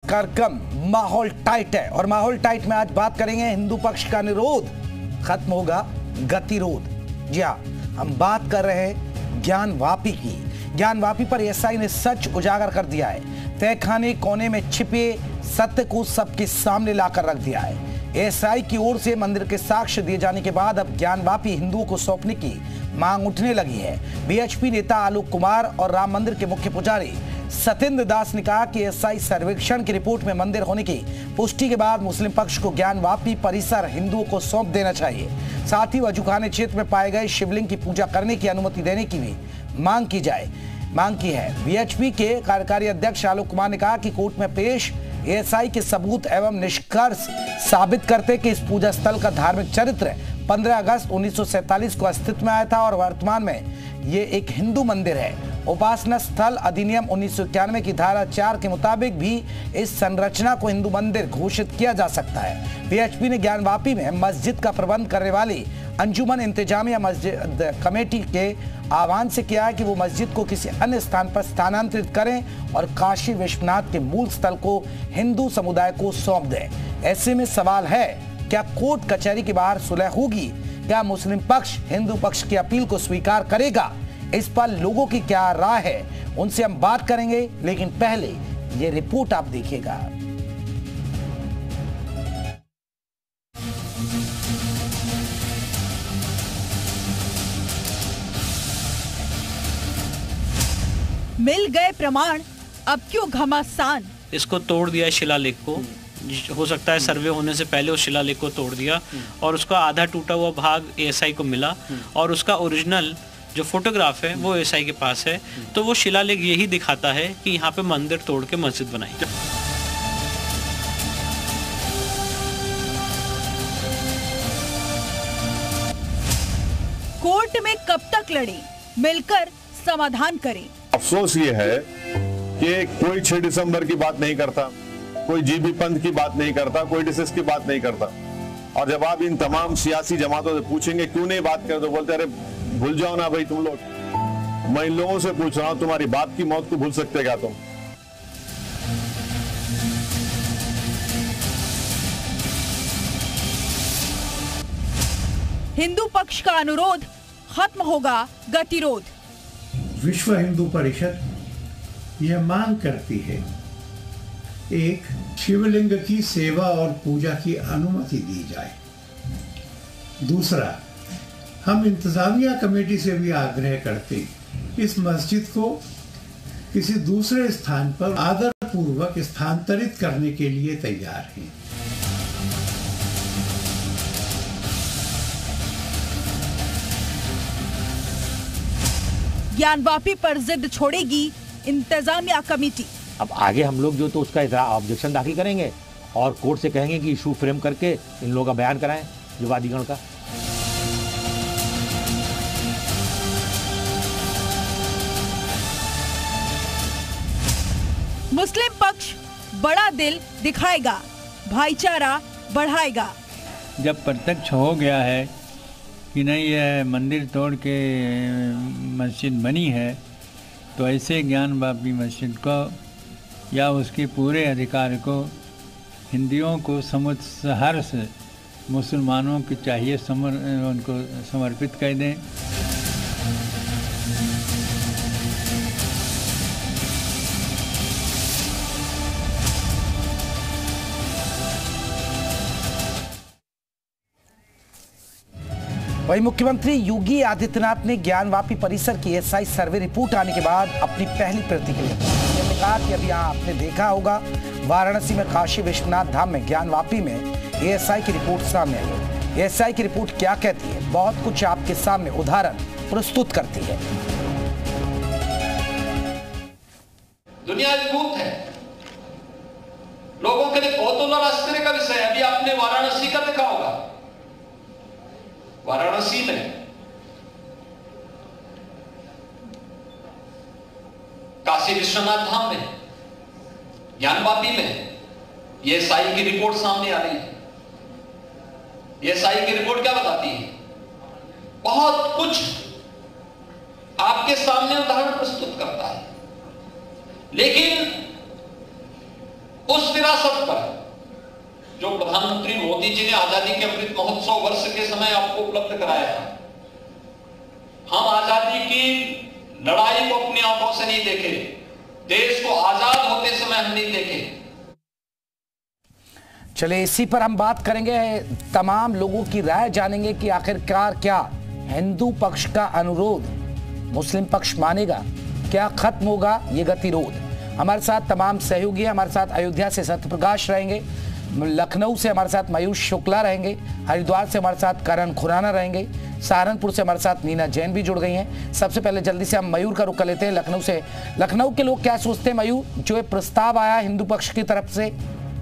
कार्यक्रम माहौल टाइट है और माहौल टाइट में आज बात करेंगे हिंदू पक्ष का निरोध खत्म होगा गतिरोध। जी हाँ, हम बात कर रहे हैं ज्ञानवापी की। ज्ञानवापी पर एसआई ने सच उजागर कर दिया है। तहखाने कोने में छिपे सत्य को सबके सामने लाकर रख दिया है। एसआई की ओर से मंदिर के साक्ष्य दिए जाने के बाद अब ज्ञानवापी हिंदुओं को सौंपने की मांग उठने लगी है। बीएचपी नेता आलोक कुमार और राम मंदिर के मुख्य पुजारी सत्येंद्र दास ने कहा कि एसआई सर्वेक्षण की रिपोर्ट में मंदिर होने की पुष्टि के बाद मुस्लिम पक्ष को ज्ञानवापी परिसर हिंदुओं को सौंप देना चाहिए। साथ ही वजूखाने क्षेत्र में पाए गए शिवलिंग की पूजा करने की अनुमति देने की भी मांग की है। बीएचपी के कार्यकारी अध्यक्ष आलोक कुमार ने कहा कि कोर्ट में पेश एएसआई के सबूत एवं निष्कर्ष साबित करते कि इस पूजा स्थल का धार्मिक चरित्र 15 अगस्त 1947 को अस्तित्व में आया था और वर्तमान में ये एक हिंदू मंदिर है। उपासना स्थल अधिनियम 1991 की धारा 4 के मुताबिक भी इस संरचना को हिंदू मंदिर घोषित किया जा सकता है। बीएचपी ने ज्ञानवापी में मस्जिद का प्रबंध करने वाली अंजुमन इंतजामिया मस्जिद कमेटी के आह्वान से किया है कि वो मस्जिद को किसी अन्य स्थान पर स्थानांतरित करें और काशी विश्वनाथ के मूल स्थल को हिंदू समुदाय को सौंप दें। ऐसे में सवाल है, क्या कोर्ट कचहरी के बाहर सुलह होगी? क्या मुस्लिम पक्ष हिंदू पक्ष की अपील को स्वीकार करेगा? इस पर लोगों की क्या राय है, उनसे हम बात करेंगे, लेकिन पहले ये रिपोर्ट आप देखिएगा। मिल गए प्रमाण, अब क्यों घमासान? इसको तोड़ दिया है शिलालेख को। हो सकता है सर्वे होने से पहले उस शिलालेख को तोड़ दिया और उसका आधा टूटा हुआ भाग एएसआई को मिला और उसका ओरिजिनल जो फोटोग्राफ है वो एएसआई के पास है। तो वो शिलालेख यही दिखाता है कि यहाँ पे मंदिर तोड़ के मस्जिद बनाई। कोर्ट में कब तक लड़े, मिलकर समाधान करें। अफसोस ये है कि कोई 6 दिसंबर की बात नहीं करता, कोई जीबी पंथ की बात नहीं करता, कोई डिसेस की बात नहीं करता। और जब आप इन तमाम सियासी जमातों से पूछेंगे क्यों नहीं बात करते, तो बोलते अरे भूल जाओ ना भाई तुम लोग। मैं इन लोगों से पूछ रहा हूं, तुम्हारी बाप की मौत को भूल सकते क्या तुम? हिंदू पक्ष का अनुरोध, खत्म होगा गतिरोध। विश्व हिंदू परिषद यह मांग करती है, एक, शिवलिंग की सेवा और पूजा की अनुमति दी जाए। दूसरा, हम इंतजामिया कमेटी से भी आग्रह करते इस मस्जिद को किसी दूसरे स्थान पर आदरपूर्वक स्थानांतरित करने के लिए तैयार हैं। ज्ञानवापी पर जिद छोड़ेगी इंतजामिया कमेटी। अब आगे हम लोग जो तो उसका ऑब्जेक्शन दाखिल करेंगे और कोर्ट से कहेंगे कि इशू फ्रेम करके इन लोगों का बयान कराएं, विवादीगण का। मुस्लिम पक्ष बड़ा दिल दिखाएगा, भाईचारा बढ़ाएगा। जब प्रत्यक्ष हो गया है कि नहीं यह मंदिर तोड़ के मस्जिद बनी है, तो ऐसे ज्ञानवापी मस्जिद को या उसके पूरे अधिकार को हिंदुओं को सहर्ष मुसलमानों की चाहिए उनको समर्पित कर दें। वहीं मुख्यमंत्री योगी आदित्यनाथ ने ज्ञानवापी परिसर की एएसआई सर्वे रिपोर्ट आने के बाद अपनी पहली प्रतिक्रिया ने कहा कि अभी यहाँ आपने देखा होगा वाराणसी में काशी विश्वनाथ धाम में ज्ञानवापी में एएसआई की रिपोर्ट सामने आई है। एएसआई की रिपोर्ट क्या कहती है, बहुत कुछ आपके सामने उदाहरण प्रस्तुत करती है। दुनिया अद्भुत है, लोगों के लिए कौतूहल और आश्चर्य का विषय है। अभी आपने वाराणसी का देखा होगा, वाराणसी में काशी विश्वनाथ धाम में ज्ञानवापी में ये साई की रिपोर्ट सामने आ रही है। ये साई की रिपोर्ट क्या बताती है? बहुत कुछ आपके सामने उदाहरण प्रस्तुत करता है, लेकिन उस विरासत पर जो प्रधानमंत्री मोदी जी ने आजादी के अमृत महोत्सव वर्ष के समय आपको उपलब्ध कराया था, हम आजादी की लड़ाई को अपनी आंखों से नहीं देखे, देश को आजाद होते समय हम नहीं देखे। चलिए इसी पर हम बात करेंगे, तमाम लोगों की राय जानेंगे कि आखिरकार क्या हिंदू पक्ष का अनुरोध मुस्लिम पक्ष मानेगा, क्या खत्म होगा ये गतिरोध। हमारे साथ तमाम सहयोगी हैं, हमारे साथ अयोध्या से सत्यप्रकाश रहेंगे, लखनऊ से हमारे साथ मयूर शुक्ला रहेंगे, हरिद्वार से हमारे साथ करण खुराना रहेंगे, सहारनपुर से हमारे साथ नीना जैन भी जुड़ गई हैं। सबसे पहले जल्दी से हम मयूर का रुख कर लेते हैं लखनऊ से। लखनऊ के लोग क्या सोचते हैं मयूर, जो ये प्रस्ताव आया हिंदू पक्ष की तरफ से?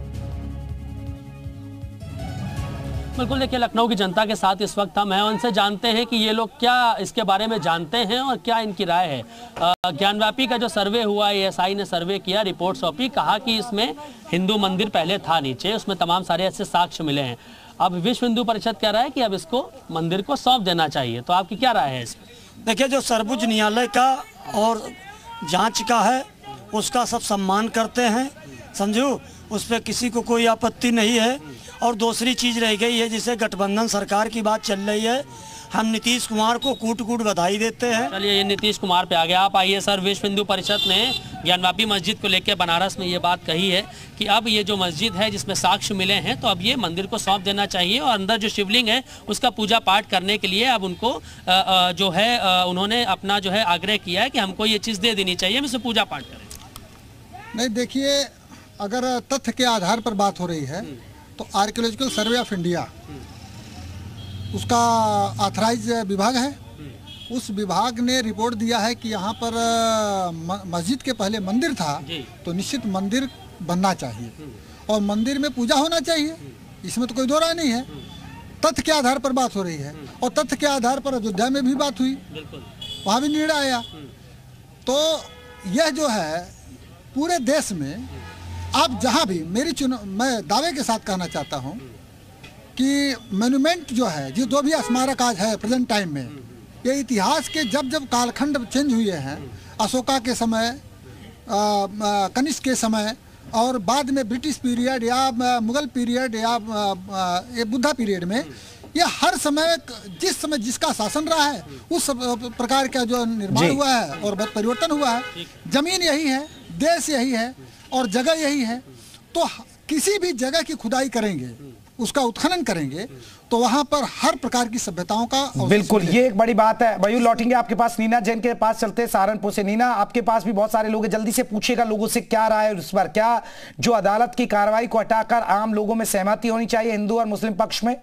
बिल्कुल, देखिए लखनऊ की जनता के साथ इस वक्त हम हैं, उनसे जानते हैं कि ये लोग क्या इसके बारे में जानते हैं और क्या इनकी राय है। ज्ञानव्यापी का जो सर्वे हुआ, एएसआई ने सर्वे किया, रिपोर्ट सौंपी, कहा कि इसमें हिंदू मंदिर पहले था नीचे, उसमें तमाम सारे ऐसे साक्ष्य मिले हैं। अब विश्व हिंदू परिषद कह रहा है कि अब इसको मंदिर को सौंप देना चाहिए, तो आपकी क्या राय है इसमें? देखिए, जो सर्वोच्च न्यायालय का और जांच का है उसका सब सम्मान करते हैं, समझो, उस पर किसी को कोई आपत्ति नहीं है। और दूसरी चीज़ रह गई है, जिसे गठबंधन सरकार की बात चल रही है, हम नीतीश कुमार को कूट कूट बधाई देते हैं। चलिए ये नीतीश कुमार पे आ गया, आप आइए सर। विश्व हिंदू परिषद ने ज्ञानवापी मस्जिद को लेकर बनारस में ये बात कही है कि अब ये जो मस्जिद है जिसमें साक्ष्य मिले हैं, तो अब ये मंदिर को सौंप देना चाहिए और अंदर जो शिवलिंग है उसका पूजा पाठ करने के लिए अब उनको जो है उन्होंने अपना जो है आग्रह किया है कि हमको ये चीज़ दे देनी चाहिए, हम इसे पूजा पाठ करें। नहीं, देखिए, अगर तथ्य के आधार पर बात हो रही है तो आर्कियोलॉजिकल सर्वे ऑफ इंडिया उसका ऑथराइज विभाग है, उस विभाग ने रिपोर्ट दिया है कि यहाँ पर मस्जिद के पहले मंदिर था, तो निश्चित मंदिर बनना चाहिए और मंदिर में पूजा होना चाहिए, इसमें तो कोई दो राय नहीं है। तथ्य के आधार पर बात हो रही है और तथ्य के आधार पर अयोध्या में भी बात हुई, वहाँ भी निर्णय आया। तो यह जो है पूरे देश में आप जहाँ भी मैं दावे के साथ कहना चाहता हूँ कि मोन्यूमेंट जो है, जो भी स्मारक आज है प्रेजेंट टाइम में, ये इतिहास के जब जब कालखंड चेंज हुए हैं, अशोका के समय, कनिष्क के समय और बाद में ब्रिटिश पीरियड या मुगल पीरियड या बुद्धा पीरियड में, ये हर समय जिस समय जिसका शासन रहा है उस प्रकार का जो निर्माण हुआ है और परिवर्तन हुआ है। जमीन यही है, देश यही है और जगह यही है। तो किसी भी जगह की खुदाई करेंगे, उसका उत्खनन करेंगे, तो वहां पर हर प्रकार की सभ्यताओं का बिल्कुल, ये एक बड़ी बात है। मयूर लौटेंगे आपके पास, नीना जैन के पास चलते हैं सहारनपुर से। नीना, आपके पास भी बहुत सारे लोग हैं, जल्दी से पूछेगा लोगों से क्या राय है इस बार, क्या जो अदालत की कार्रवाई को हटाकर आम लोगों में सहमति होनी चाहिए हिंदू और मुस्लिम पक्ष में?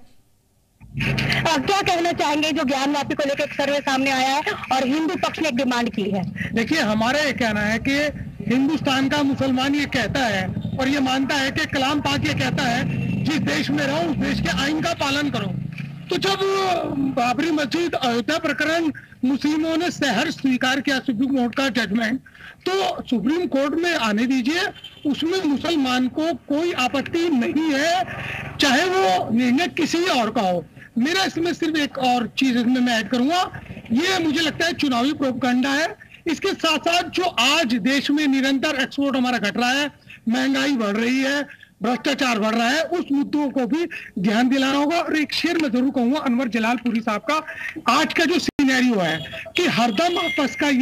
क्या कहना चाहेंगे जो ज्ञानवापी को लेकर एक सर्वे सामने आया है और हिंदू पक्ष ने एक डिमांड की है? देखिए, हमारा ये कहना है कि हिंदुस्तान का मुसलमान ये कहता है और ये मानता है कि कलाम पाक ये कहता है जिस देश में रहो उस देश के आइन का पालन करो। तो जब बाबरी मस्जिद अयोध्या प्रकरण मुस्लिमों ने सहर्ष स्वीकार किया सुप्रीम कोर्ट का जजमेंट, तो सुप्रीम कोर्ट में आने दीजिए, उसमें मुसलमान को कोई आपत्ति नहीं है, चाहे वो निर्णय किसी और का हो। मेरा इसमें सिर्फ एक और चीज इसमें मैं ऐड करूंगा, ये मुझे लगता है चुनावी प्रोपगंडा है। इसके साथ साथ जो आज देश में निरंतर एक्सपोर्ट हमारा घट रहा है, महंगाई बढ़ रही है, भ्रष्टाचार बढ़ रहा है, उस मुद्दों को भी ध्यान दिलाना होगा। और एक शेर मैं जरूर कहूंगा अनवर जलालपुरी साहब का, आज का जो सिनेरियो है कि हरदम आपस का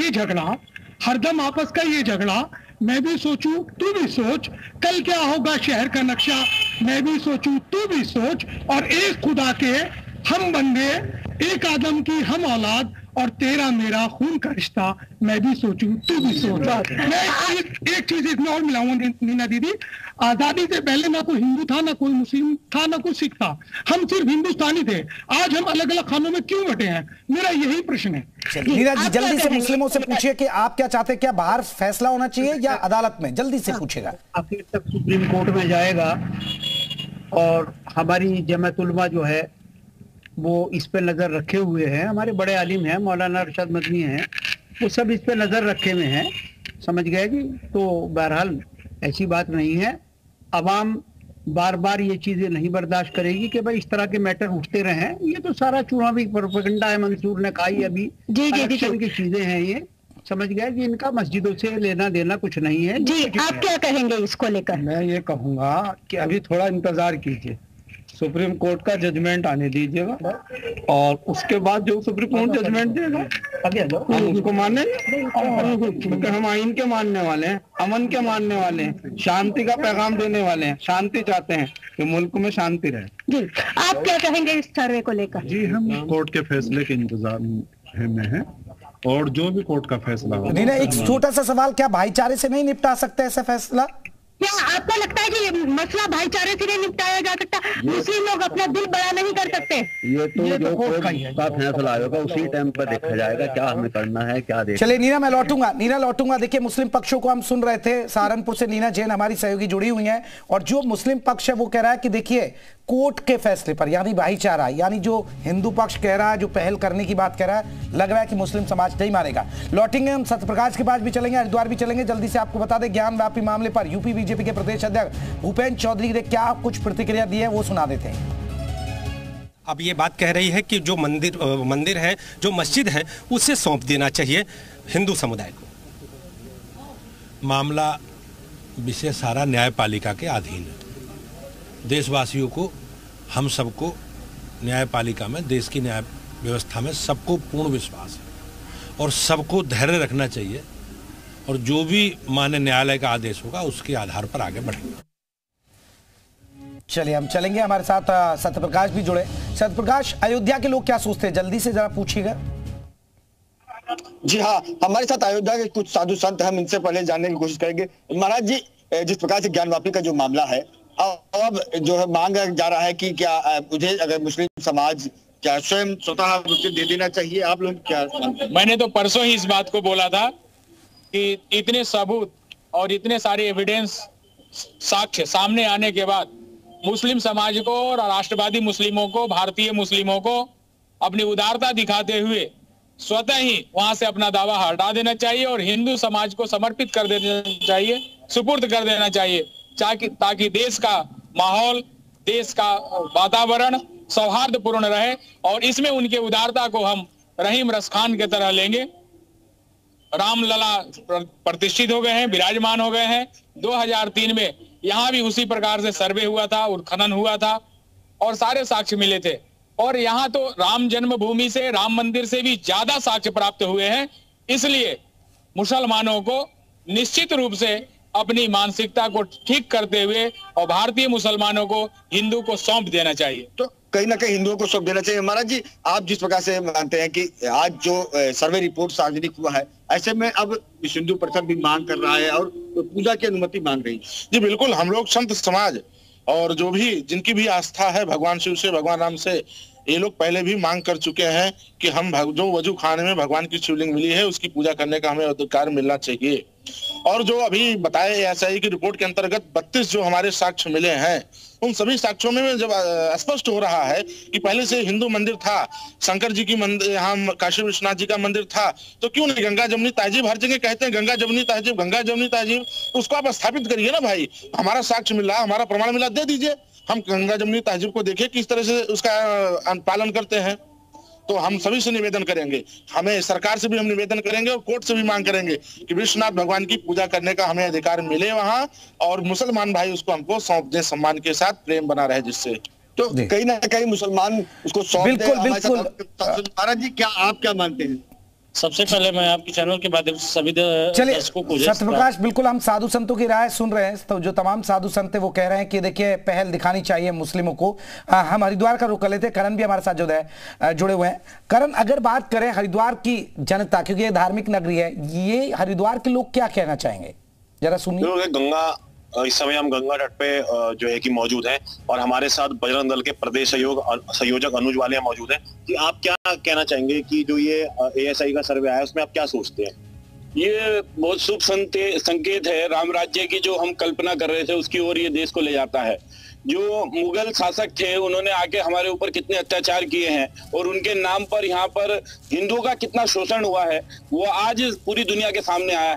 ये झगड़ा, मैं भी सोचूं तू भी सोच, कल क्या होगा शहर का नक्शा, मैं भी सोचूं तू भी सोच, और एक खुदा के हम बंदे, एक आदम की हम औलाद, और तेरा मेरा खून का रिश्ता, मैं भी सोचूं तू भी सोच। मैं एक चीज इसमें और मिलाऊंगा नीना दीदी, आजादी से पहले ना कोई हिंदू था, ना कोई मुस्लिम था, ना कोई सिख था, हम सिर्फ हिंदुस्तानी थे। आज हम अलग अलग खानों में क्यों बटे हैं? मेरा यही प्रश्न है। नीना जी, जल्दी से मुस्लिमों से पूछिए कि आप क्या चाहते हैं, क्या बाहर फैसला होना चाहिए या अदालत में? जल्दी से पूछेगा। आखिर तक सुप्रीम कोर्ट में जाएगा और हमारी जमात उलमा जो है वो इस पे नजर रखे हुए हैं, हमारे बड़े आलिम हैं, मौलाना अरशद मदनी हैं, वो सब इस पे नजर रखे हुए हैं, समझ गए कि तो बहरहाल ऐसी बात नहीं है। अवाम बार बार ये चीजें नहीं बर्दाश्त करेगी कि भाई इस तरह के मैटर उठते रहें। ये तो सारा चुनावी प्रोपेगेंडा है, मंसूर ने कहा, अभी इलेक्शन की चीजें हैं ये। समझ गया कि इनका मस्जिदों से लेना देना कुछ नहीं है। जी, आप क्या कहेंगे इसको लेकर? मैं ये कहूँगा कि अभी थोड़ा इंतजार कीजिए, सुप्रीम कोर्ट का जजमेंट आने दीजिएगा और उसके बाद जो सुप्रीम कोर्ट जजमेंट देगा हम उसको माने, क्योंकि हम आइन के मानने वाले हैं, अमन के मानने वाले हैं, शांति का पैगाम देने वाले हैं, शांति चाहते हैं कि मुल्क में शांति रहे। जी, आप क्या कहेंगे इस सर्वे को लेकर? जी, हम कोर्ट के फैसले के इंतजार में हैं और जो भी कोर्ट का फैसला हो। नीना, एक छोटा सा सवाल, क्या भाईचारे से नहीं निपटा सकते ऐसा फैसला? क्या आपको लगता है कि ये मसला भाईचारे से नहीं निपटाया जा सकता? मुस्लिम लोग अपना दिल बड़ा नहीं कर सकते? ये तो जो कोर्ट का फैसला आएगा उसी टाइम पर देखा जाएगा क्या हमें करना है, क्या देखना। चलिए नीना, मैं लौटूंगा। देखिए, मुस्लिम पक्षों को हम सुन रहे थे, सहारनपुर से नीना जैन हमारी सहयोगी जुड़ी हुई हैं, और जो मुस्लिम पक्ष है वो कह रहा है कि देखिए कोर्ट के फैसले पर, यानी भाईचारा, यानी जो हिंदू पक्ष कह रहा है, जो पहल करने की बात कह रहा है, लग रहा है कि मुस्लिम समाज नहीं मानेगा। लौटेंगे हम सत्यप्रकाश के पास भी चलेंगे, हरिद्वार भी चलेंगे। जल्दी से आपको बता दें, ज्ञान व्यापी मामले पर यूपी बीजेपी के प्रदेश अध्यक्ष भूपेंद्र चौधरी ने क्या कुछ प्रतिक्रिया दी है, वो सुना देते हैं। अब ये बात कह रही है कि जो मंदिर है, जो मस्जिद है, उसे सौंप देना चाहिए हिंदू समुदाय को। मामला विषय सारा न्यायपालिका के अधीन है। देशवासियों को, हम सबको न्यायपालिका में, देश की न्याय व्यवस्था में सबको पूर्ण विश्वास है और सबको धैर्य रखना चाहिए, और जो भी माननीय न्यायालय का आदेश होगा उसके आधार पर आगे बढ़ेंगे। चलिए हम चलेंगे, हमारे साथ सत्यप्रकाश भी जुड़े। सत्यप्रकाश, अयोध्या के लोग क्या सोचते हैं, जल्दी से जरा पूछिएगा। जी हाँ, हमारे साथ अयोध्या के कुछ साधु संत, हम इनसे पहले जानने की कोशिश करेंगे। महाराज जी, जिस प्रकार से ज्ञानवापी का जो मामला है, अब जो है मांगा जा रहा है कि क्या मुझे अगर मुस्लिम समाज क्या स्वयं स्वतः दे देना चाहिए, आप लोग क्या? मैंने तो परसों ही इस बात को बोला था कि इतने सबूत और इतने सारे एविडेंस, साक्ष्य सामने आने के बाद मुस्लिम समाज को और राष्ट्रवादी मुस्लिमों को, भारतीय मुस्लिमों को अपनी उदारता दिखाते हुए स्वतः ही वहां से अपना दावा हटा देना चाहिए और हिंदू समाज को समर्पित कर देना चाहिए, सुपुर्द कर देना चाहिए, ताकि देश का माहौल, देश का वातावरण सौहार्दपूर्ण रहे। और इसमें उनके उदारता को हम रहीम रसखान की तरह लेंगे। रामलला प्रतिष्ठित हो गए हैं, विराजमान हो गए हैं। 2003 में यहाँ भी उसी प्रकार से सर्वे हुआ था, उत्खनन हुआ था और सारे साक्ष्य मिले थे। और यहाँ तो राम जन्मभूमि से, राम मंदिर से भी ज्यादा साक्ष्य प्राप्त हुए हैं। इसलिए मुसलमानों को निश्चित रूप से अपनी मानसिकता को ठीक करते हुए और भारतीय मुसलमानों को हिंदू को सौंप देना चाहिए। तो कहीं ना कहीं हिंदुओं को सौंप देना चाहिए। महाराज जी, आप जिस प्रकार से मानते हैं कि आज जो सर्वे रिपोर्ट सार्वजनिक हुआ है, ऐसे में अब विश्व हिंदू परिषद भी मांग कर रहा है और पूजा की अनुमति मांग रही है। जी बिल्कुल, हम लोग संत समाज और जो भी जिनकी भी आस्था है भगवान शिव से, भगवान राम से, ये लोग पहले भी मांग कर चुके हैं कि हम जो वजू खाने में भगवान की शिवलिंग मिली है उसकी पूजा करने का हमें अधिकार मिलना चाहिए। और जो अभी बताए एएसआई की रिपोर्ट के अंतर्गत 32 जो हमारे साक्ष्य मिले हैं, उन सभी साक्ष्यों में जब स्पष्ट हो रहा है कि पहले से हिंदू मंदिर था, शंकर जी की मंदिर, यहाँ काशी विश्वनाथ जी का मंदिर था, तो क्यों नहीं गंगा जमुनी तहजीब, हर जगह कहते हैं गंगा जमुनी तहजीब, गंगा जमुनी तहजीब, उसको आप स्थापित करिए ना भाई। हमारा साक्ष्य मिला, हमारा प्रमाण मिला, दे दीजिए, हम गंगा जमुनी तहजीब को देखिए किस तरह से उसका पालन करते हैं। तो हम सभी से निवेदन करेंगे, हमें सरकार से भी हम निवेदन करेंगे और कोर्ट से भी मांग करेंगे कि विश्वनाथ भगवान की पूजा करने का हमें अधिकार मिले वहां, और मुसलमान भाई उसको हमको सौंप दे सम्मान के साथ, प्रेम बना रहे जिससे। तो कहीं ना कहीं मुसलमान उसको सौंप दे। बिल्कुल। महाराज जी, क्या आप क्या मानते हैं? सबसे पहले मैं आपके चैनल के माध्यम से सभी दर्शकों को सत्यप्रकाश, बिल्कुल हम साधु संतों की राय सुन रहे हैं। तो जो तमाम साधु संत है वो कह रहे हैं कि देखिए पहल दिखानी चाहिए मुस्लिमों को। हम हरिद्वार का रुख कर लेते हैं, करण भी हमारे साथ जुड़े हुए हैं। करण, अगर बात करें हरिद्वार की जनता, क्योंकि ये धार्मिक नगरी है, ये हरिद्वार के लोग क्या कहना चाहेंगे, जरा सुनिए। गंगा, इस समय हम गंगा तट पे जो है कि मौजूद हैं और हमारे साथ बजरंग दल के प्रदेश संयोजक अनुज वाले मौजूद हैं। कि आप क्या कहना चाहेंगे कि जो ये एएसआई का सर्वे आया उसमें आप क्या सोचते हैं? ये बहुत शुभ संकेत है। राम राज्य की जो हम कल्पना कर रहे थे उसकी ओर ये देश को ले जाता है। जो मुगल शासक थे उन्होंने आके हमारे ऊपर कितने अत्याचार किए हैं और उनके नाम पर यहाँ पर हिंदुओं का कितना शोषण हुआ है वो आज पूरी दुनिया के सामने आया है।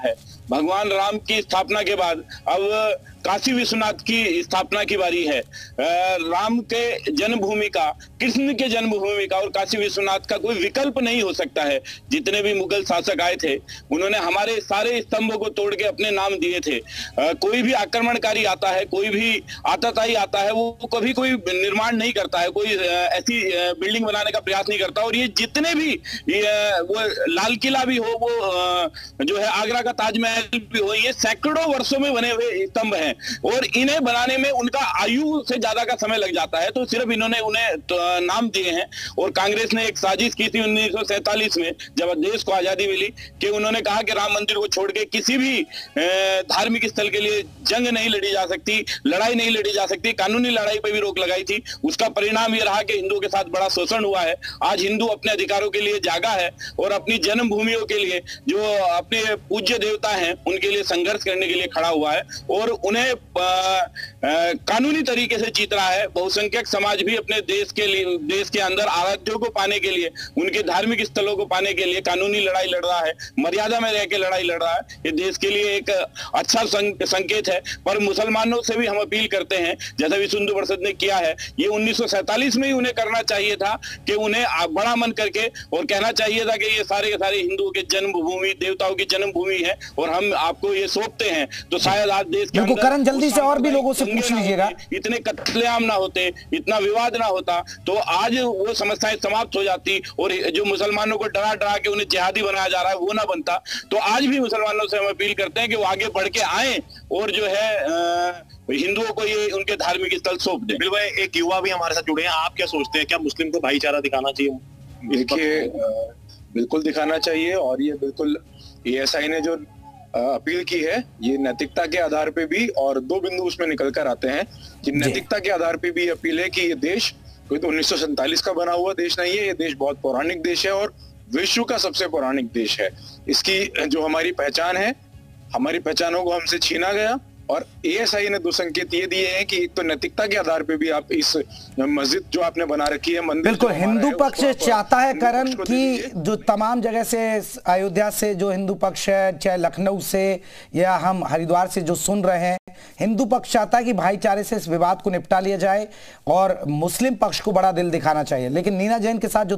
भगवान राम की स्थापना के बाद अब काशी विश्वनाथ की स्थापना की बारी है। राम के जन्मभूमि का, कृष्ण के जन्मभूमि का और काशी विश्वनाथ का कोई विकल्प नहीं हो सकता है। जितने भी मुगल शासक आए थे उन्होंने हमारे सारे स्तंभों को तोड़ के अपने नाम दिए थे। कोई भी आक्रमणकारी आता है, कोई भी आतताई आता है, वो कभी कोई निर्माण नहीं करता है, कोई ऐसी बिल्डिंग बनाने का प्रयास नहीं करता। और ये जितने भी वो लाल किला भी हो, वो जो है आगरा का ताजमहल भी हो, ये सैकड़ों वर्षों में बने हुए स्तंभ हैं और इन्हें बनाने में उनका आयु से ज्यादा का समय लग जाता है। तो सिर्फ इन्होंने उन्हें नाम दिए हैं। और कांग्रेस ने एक साजिश की थी 1947 में, जब देश को आजादी मिली, कि उन्होंने कहा कि राम मंदिर को छोड़ के किसी भी धार्मिक स्थल के लिए जंग नहीं लड़ी जा सकती, लड़ाई नहीं लड़ी जा सकती, कानूनी लड़ाई पर भी रोक लगाई थी। उसका परिणाम ये रहा कि हिंदुओं के साथ बड़ा शोषण हुआ है। आज हिंदू अपने अधिकारों के लिए जागा है और अपनी जन्मभूमियों के लिए, जो अपने पूज्य देवता हैं, उनके लिए संघर्ष करने के लिए खड़ा हुआ है और उन्हें कानूनी तरीके से जीत रहा है। बहुसंख्यक समाज भी अपने देश के लिए, देश के अंदर आराध्यों को पाने के लिए, उनके धार्मिक स्थलों को पाने के लिए कानूनी लड़ाई लड़ रहा है, मर्यादा में रह के लड़ाई लड़ रहा है। ये देश के लिए एक अच्छा संकेत है। पर मुसलमानों से भी हम अपील करते हैं, जैसा विश्व हिंदू परिषद ने किया है, ये 1947 में ही उन्हें करना चाहिए था कि उन्हें बड़ा मन करके और कहना चाहिए था कि ये सारे के सारे हिंदुओं की जन्मभूमि, देवताओं की जन्मभूमि है और हम आपको ये सौंपते हैं। तो शायद आज देश के अंदर करण जल्दी से और भी लोगों से पूछ लीजिएगा, इतने कत्लेआम ना होते, इतना विवाद ना होता, तो आज वो समस्याएं समाप्त हो जाती और जो मुसलमानों को डरा डरा के उन्हें जिहादी बनाया जा रहा है वो ना बनता। तो आज भी मुसलमानों से हम अपील करते हैं कि वो आगे बढ़ के आए और जो है हिंदुओं को ये उनके धार्मिक स्थल सौंप दें। बिल्कुल, एक युवा भी हमारे साथ जुड़े हैं। आप क्या सोचते हैं, क्या मुस्लिम को भाईचारा दिखाना चाहिए? देखिए, बिल्कुल दिखाना चाहिए और ये बिल्कुल एएसआई ने जो अपील की है, ये नैतिकता के आधार पे भी, और दो बिंदु उसमें निकल कर आते हैं कि नैतिकता के आधार पे भी अपील है कि ये देश कोई तो 1947 का बना हुआ देश नहीं है। ये देश बहुत पौराणिक देश है और विश्व का सबसे पौराणिक देश है। इसकी जो हमारी पहचान है, हमारी पहचानों को हमसे छीना गया और एएसआई ने दो संकेत ये दिए हैं कि एक तो नैतिकता के आधार पे भी आप इस मस्जिद जो आपने बना रखी है, मंदिर, बिल्कुल हिंदू पक्ष चाहता है करण कि जो तमाम जगह से, अयोध्या से जो हिंदू पक्ष है, चाहे लखनऊ से या हम हरिद्वार से जो सुन रहे हैं, हिंदू पक्ष चाहता है कि भाईचारे से इस विवाद को निपटा लिया जाए और मुस्लिम पक्ष को बड़ा दिल दिखाना चाहिए। लेकिन नीना जैन के साथ जो